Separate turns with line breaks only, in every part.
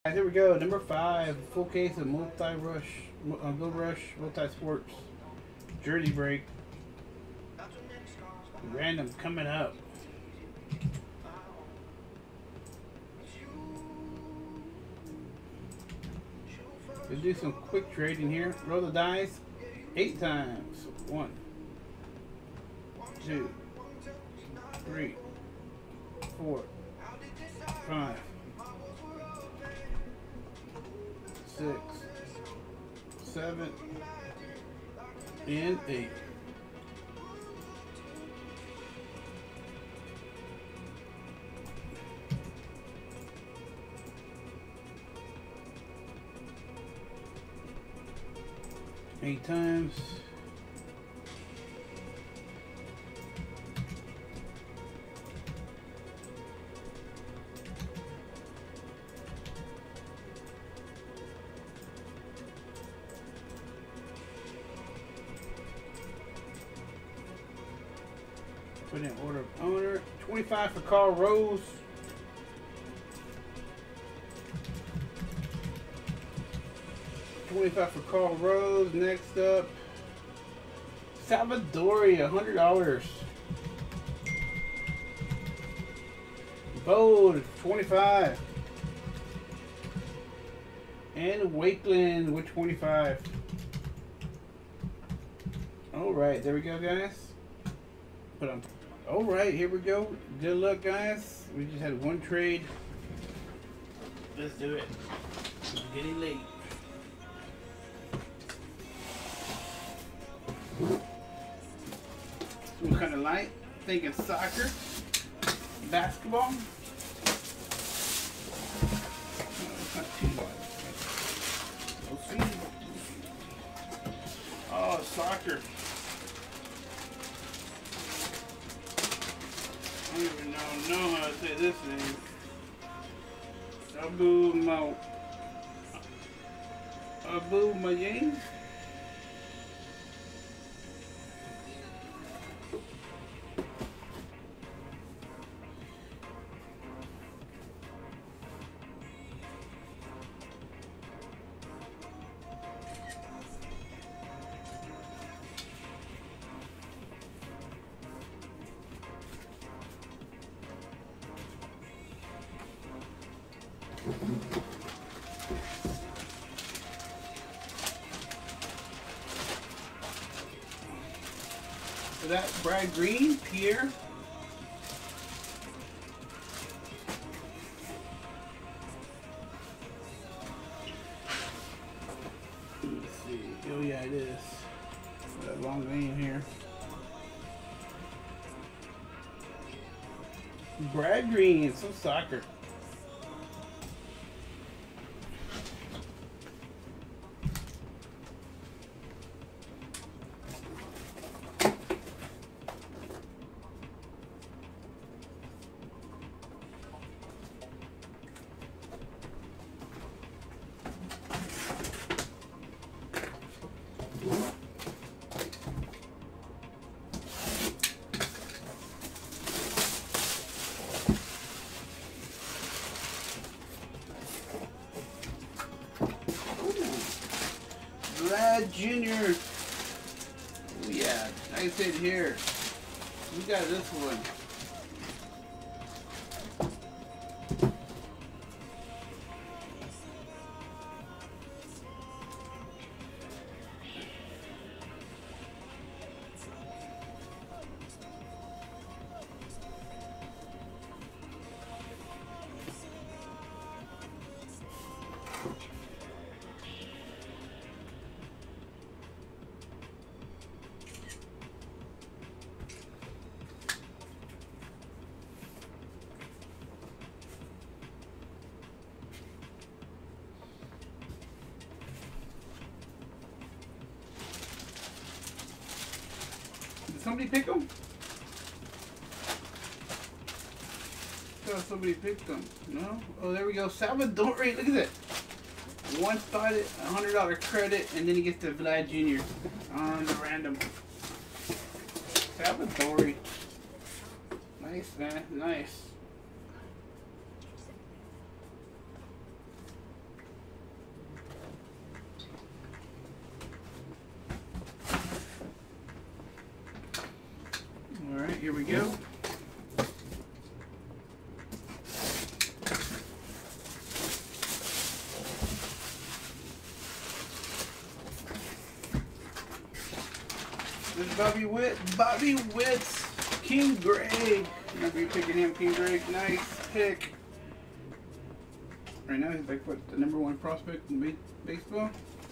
Here we go. Number 5, full case of multi-rush, Go Rush, multi-sports, jersey break. Random coming up. We'll do some quick trading here. Roll the dice 8 times. 1, 2, 3, 4, 5, 6, 7, and 8. Eight times. Put in order of owner. 25 for Carl Rose. $25 for Carl Rose. Next up, Salvadori, $100. Bold, 25. And Wakeland with 25. All right, there we go, guys. Put on. All right, here we go. Good luck, guys. We just had one trade. Let's do it. It's getting late. What kind of light? Thinking soccer, basketball. It's not too light. We'll see. Oh, soccer. I don't even know how to say this name. Abu Mayang. So that's Brad Green, Pierre. Let's see. Oh yeah, it is. That long name here. Brad Green, some soccer. Vlad Jr. Oh yeah, nice hit here. We got this one. Did somebody pick them? I thought somebody picked them. No? Oh, there we go. Salvadori, look at that. One spot, $100 credit, and then he gets the Vlad Jr. on the random. Salvadori. Nice, man. Nice. right, here we go. This is Bobby Witt. Bobby Witt's King Gray. Remember you picking him, King Gray. Nice pick. Right now he's like what, the #1 prospect in baseball?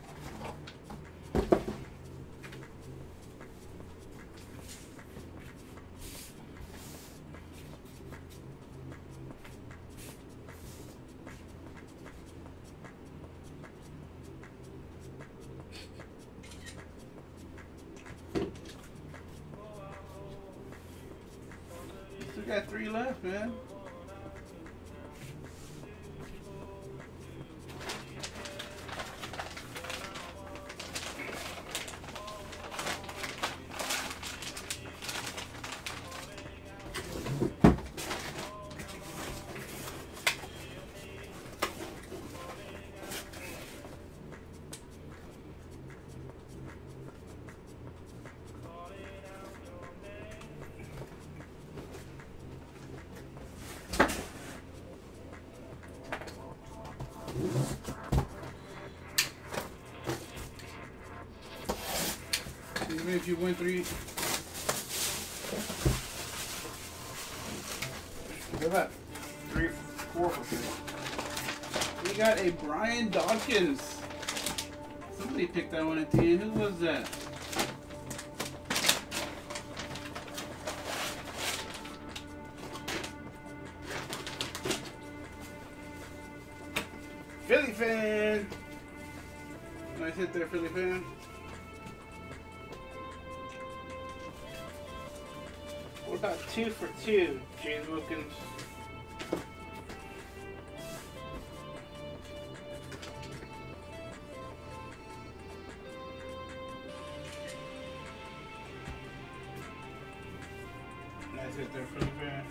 Still got 3 left, man. Even if you win 3, what about 3, 4 for 3? We got a Brian Dawkins. Somebody picked that one at the end. Who was that? Philly fan. Nice hit there, Philly fan. What about 2 for 2, James Wilkins? Nice hit there, Philly fan.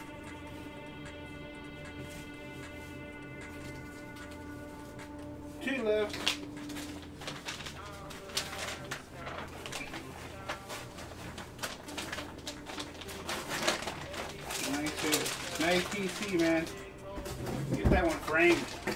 Two left. Nice hit. Nice PC, man. Get that one framed.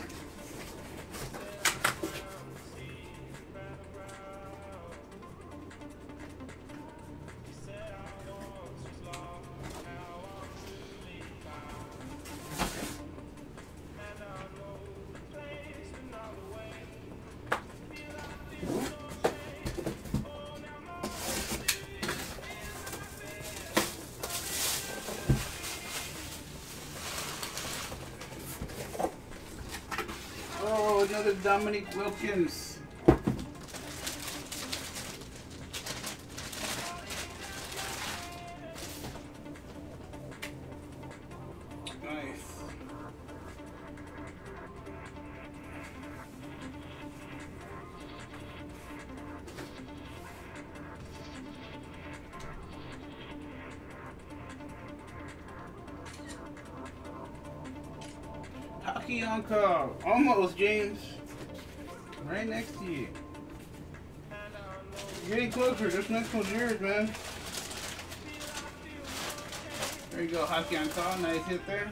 Oh, another Dominique Wilkins. Nice. Hockey on call. Almost, James. Right next to you. You're getting closer. This next one's yours, man. There you go. Hockey on call. Nice hit there.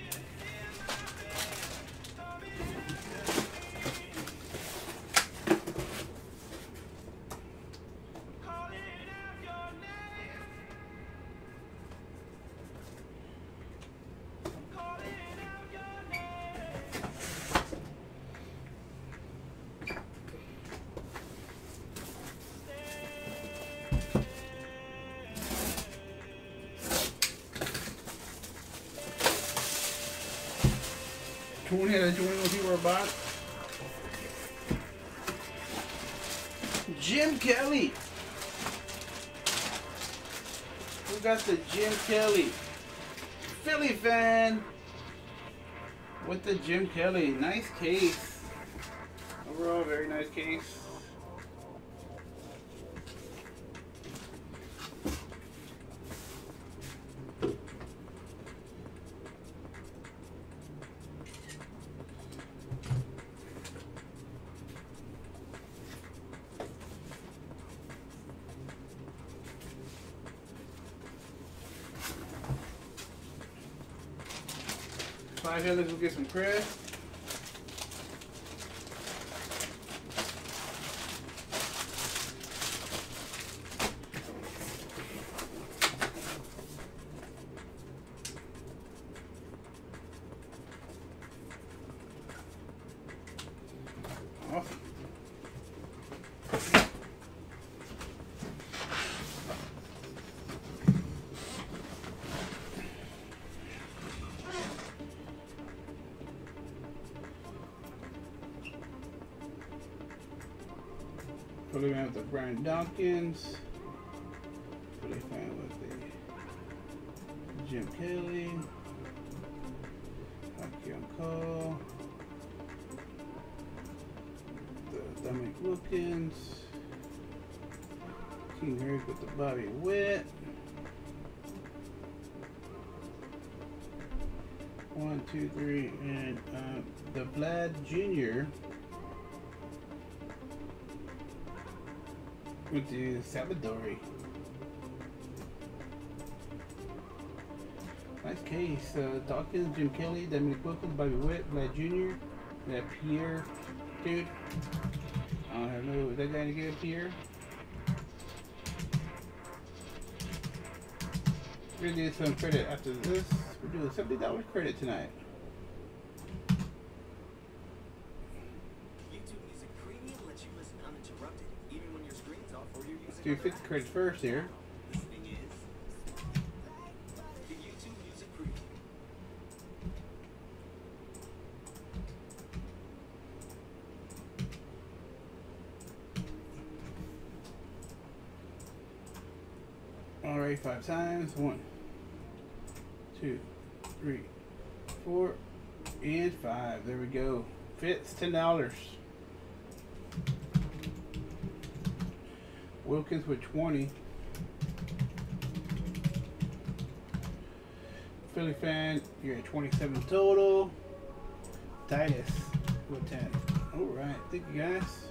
Tony had a join with you were about. Jim Kelly. Who got the Jim Kelly? Philly fan. With the Jim Kelly. Nice case. Overall, very nice case. 5 headers, we'll get some credit. Awesome. Fully fan with the Brian Dawkins. Fully fan with the Jim Kelly. Hakeem Cole. The Dominic Wilkins. King Eric with the Bobby Witt. 1, 2, 3, and the Vlad Jr. with the Salvadori. Nice case. Dawkins, Jim Kelly, Dominic Wilkins, Bobby Witt, Vlad Jr., that Pierre dude. I don't know, is that guy any good, Pierre? We're gonna do some credit after this. We're doing $70 credit tonight. Let's do 50 credits first here. Alright, 5 times. 1, 2, 3, 4, and 5. There we go. Fits $10. Wilkins with 20. Philly fan, you're at 27 total. Titus with 10. Alright, thank you guys.